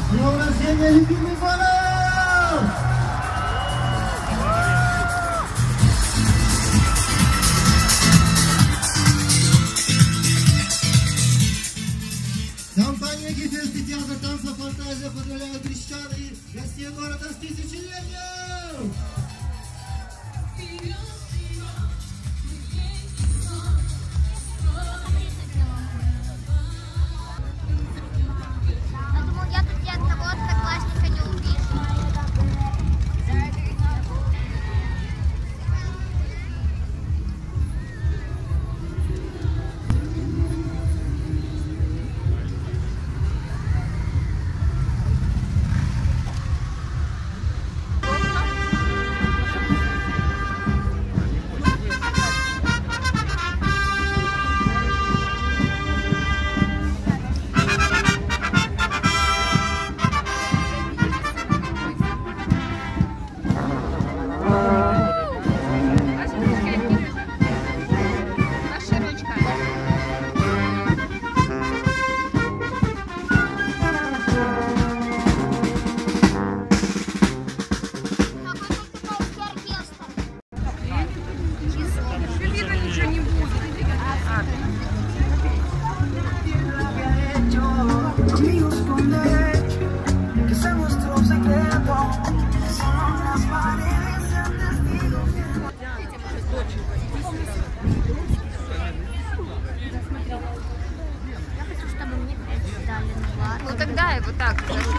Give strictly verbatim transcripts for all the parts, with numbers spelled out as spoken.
С днем рождения, любимый город! Компания «Гефест» и театр танца «Фантазия» поздравляют крестьян и гостей города с тысячелетием! Ну тогда его так.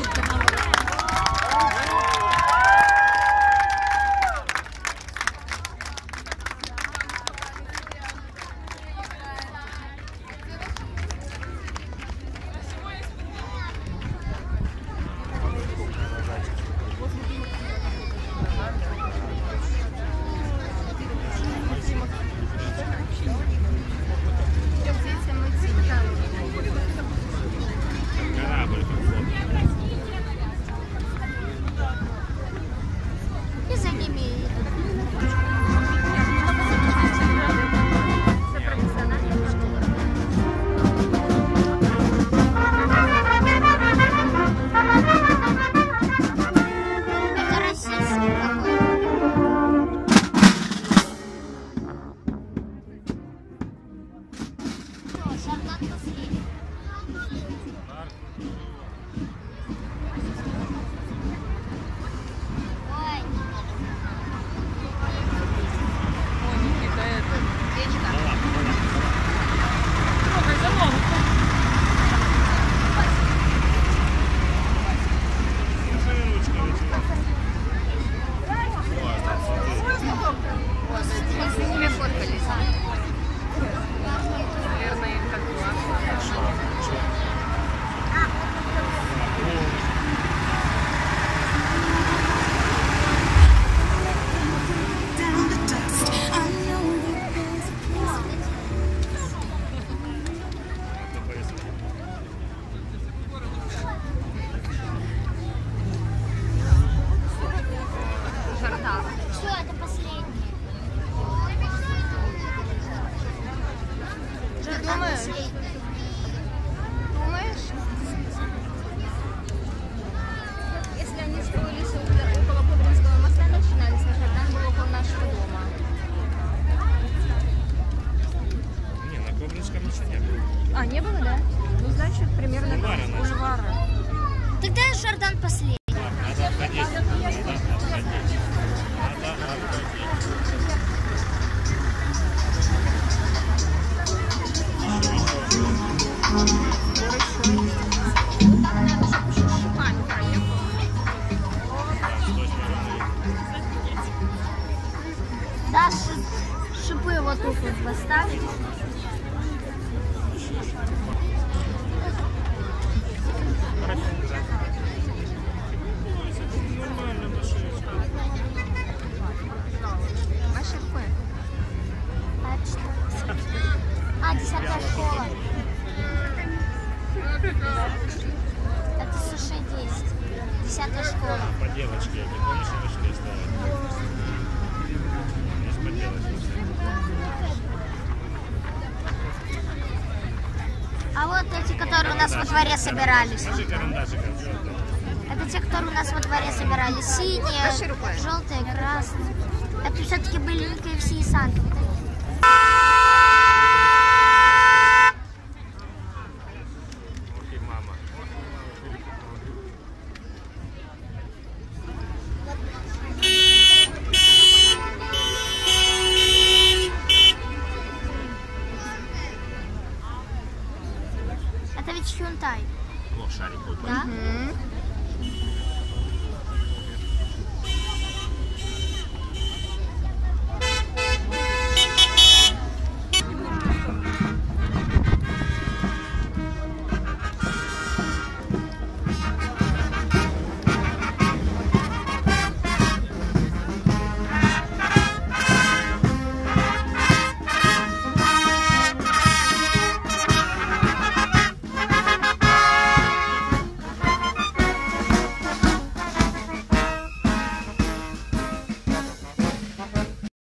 А, не было, да? Ну, значит, примерно как бульвара. Тогда Жордан последний. Надо обходить. Надо обходить. Надо обходить. Да, шипы вот тут вот поставить. А, десятая школа. Это Суши десять. Десятая школа. Поделочки, не помнишь, что шли ставить? Есть поделочки. А вот эти, которые у нас во дворе собирались. Скажи карандашик отсюда. Это те, которые у нас во дворе собирали. Синие, желтые, красные. Это все-таки были не КФС и Санта. Окей, мама. Это ведь Hyundai, Ну, шарик будет. да? Мгм.